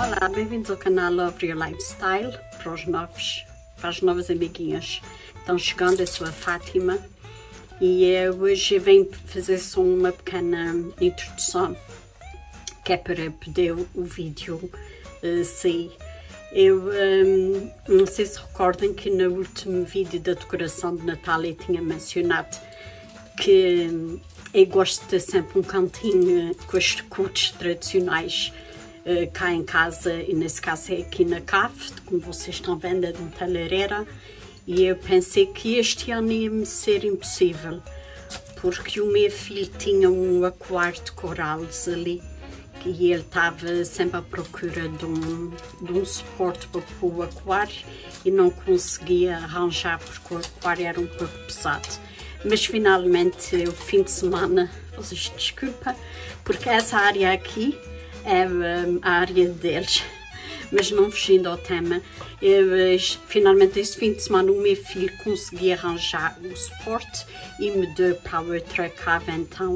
Olá, bem-vindos ao canal Lifestyle para as novas amiguinhas. Estão chegando, eu sou a Fátima e hoje venho fazer só uma pequena introdução que é para poder o vídeo sair. Eu não sei se recordam que no último vídeo da decoração de Natal eu tinha mencionado que eu gosto de ter sempre um cantinho com as cores tradicionais cá em casa, e nesse caso é aqui na cave, como vocês estão vendo, é de uma lareira, e eu pensei que este ano ia-me ser impossível, porque o meu filho tinha um aquário de corales ali, e ele estava sempre à procura de um suporte para pôr o aquário e não conseguia arranjar porque o aquário era um pouco pesado. Mas finalmente, o fim de semana, vocês desculpem, porque essa área aqui é a área deles, mas não fugindo ao tema, finalmente este fim de semana o meu filho conseguia arranjar o suporte e me deu para eu trocava então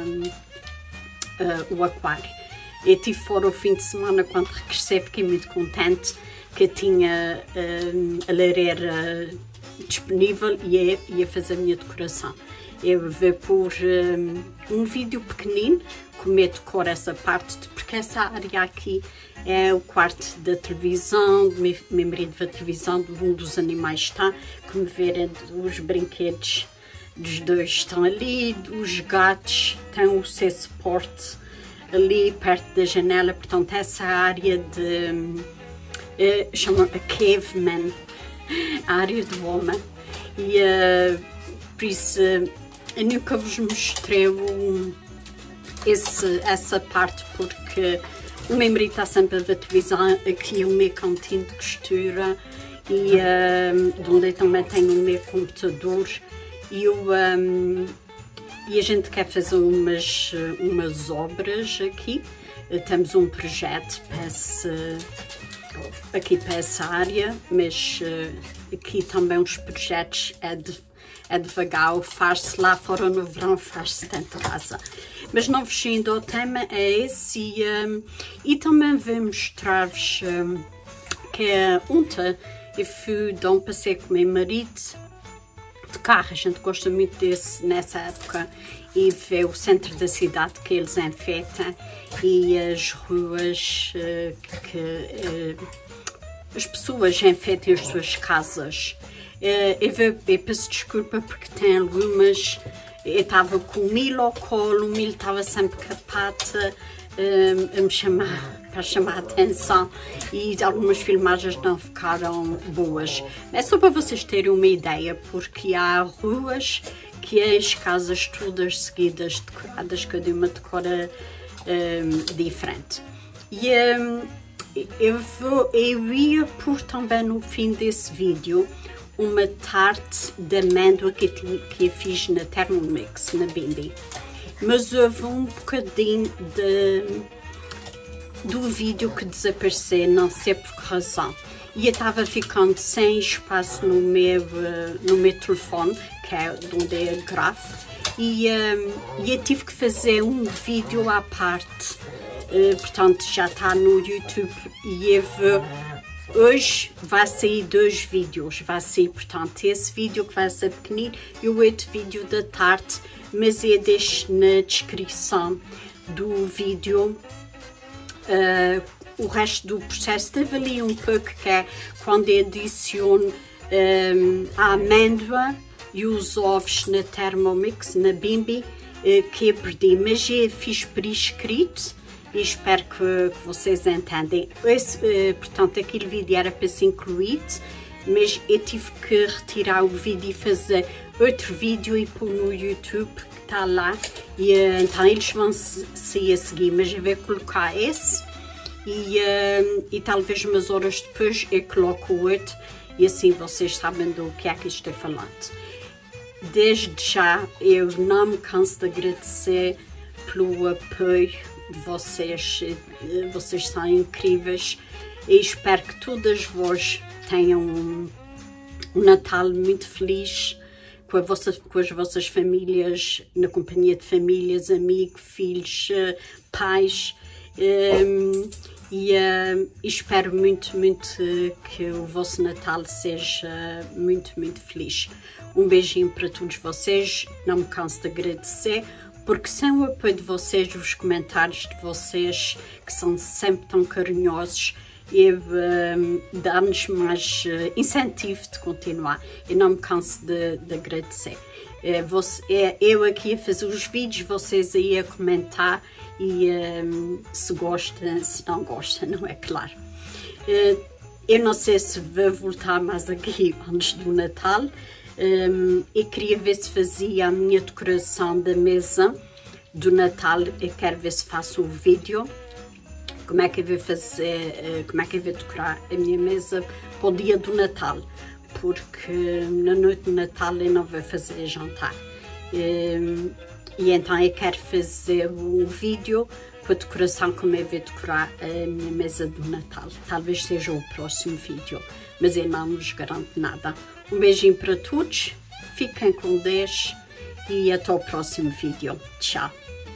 o aquário. Eu estive fora o fim de semana, quando regressei fiquei muito contente que eu tinha a lareira disponível e ia fazer a minha decoração. Eu vou pôr um vídeo pequenino como eu decoro essa parte, porque essa área aqui é o quarto da televisão, do meu marido vê a televisão, de um dos animais está, como verem, os brinquedos dos dois estão ali, os gatos têm o seu suporte ali perto da janela, portanto essa área de chamam a caveman, a área do homem, e por isso eu nunca vos mostrei essa parte, porque o meu marido está sempre a ver televisão, aqui o meu cantinho de costura e de onde eu também tenho o meu computador, e a gente quer fazer umas obras aqui. Temos um projeto aqui para essa área, mas aqui também os projetos é devagar, faz-se lá fora no verão, faz-se tanto casa. Mas não fugindo ao tema, é esse, e também vou mostrar-vos que ontem eu fui dar um passeio com o meu marido de carro. A gente gosta muito desse nessa época, e ver o centro da cidade que eles enfeitam e as ruas que as pessoas enfeitam as suas casas. Eu peço desculpa porque tem algumas. Eu estava com o milho ao colo, o milho estava sempre com a pata a me chamar a atenção, e algumas filmagens não ficaram boas. É só para vocês terem uma ideia, porque há ruas que as casas todas seguidas, decoradas, cada uma decora diferente. E eu ia pôr também no fim desse vídeo uma tarte de amêndoa que eu fiz na Thermomix, na Bimbi. Mas houve um bocadinho do vídeo que desapareceu, não sei por que razão. E eu estava ficando sem espaço no meu telefone, que é de onde eu gravo, e eu tive que fazer um vídeo à parte. Portanto, já está no YouTube, e hoje vai sair 2 vídeos. Vai sair, portanto, esse vídeo que vai ser pequenino e o outro vídeo da tarte, mas eu deixo na descrição do vídeo o resto do processo. Teve ali um pouco que é quando eu adiciono a amêndoa e os ovos na Thermomix, na Bimbi, que eu perdi, mas eu fiz por escrito e espero que vocês entendem. Portanto, aquele vídeo era para ser incluído, mas eu tive que retirar o vídeo e fazer outro vídeo e pôr no YouTube, que está lá, e então eles vão sair a seguir, mas eu vou colocar esse e talvez umas horas depois eu coloco o outro, e assim vocês sabem do que é que estou falando. Desde já eu não me canso de agradecer pelo apoio de vocês. Vocês são incríveis e espero que todas vós tenham um Natal muito feliz com as vossas famílias, na companhia de famílias, amigos, filhos, pais, E espero muito que o vosso Natal seja muito feliz. Um beijinho para todos vocês, não me canso de agradecer, porque sem o apoio de vocês, os comentários de vocês, que são sempre tão carinhosos, dá-nos mais incentivo de continuar. Eu não me canso de agradecer. Eu aqui a fazer os vídeos, vocês aí a comentar e se gostam, se não gostam, não é claro. Eu não sei se vou voltar mais aqui antes do Natal. Eu queria ver se fazia a minha decoração da mesa do Natal. Eu quero ver se faço um vídeo. Como é que eu vou fazer, como é que eu vou decorar a minha mesa para o dia do Natal, porque na noite do Natal eu não vou fazer jantar. E então eu quero fazer um vídeo para a decoração, como eu vou decorar a minha mesa do Natal. Talvez seja o próximo vídeo, mas eu não vos garanto nada. Um beijinho para todos, fiquem com Deus e até o próximo vídeo. Tchau!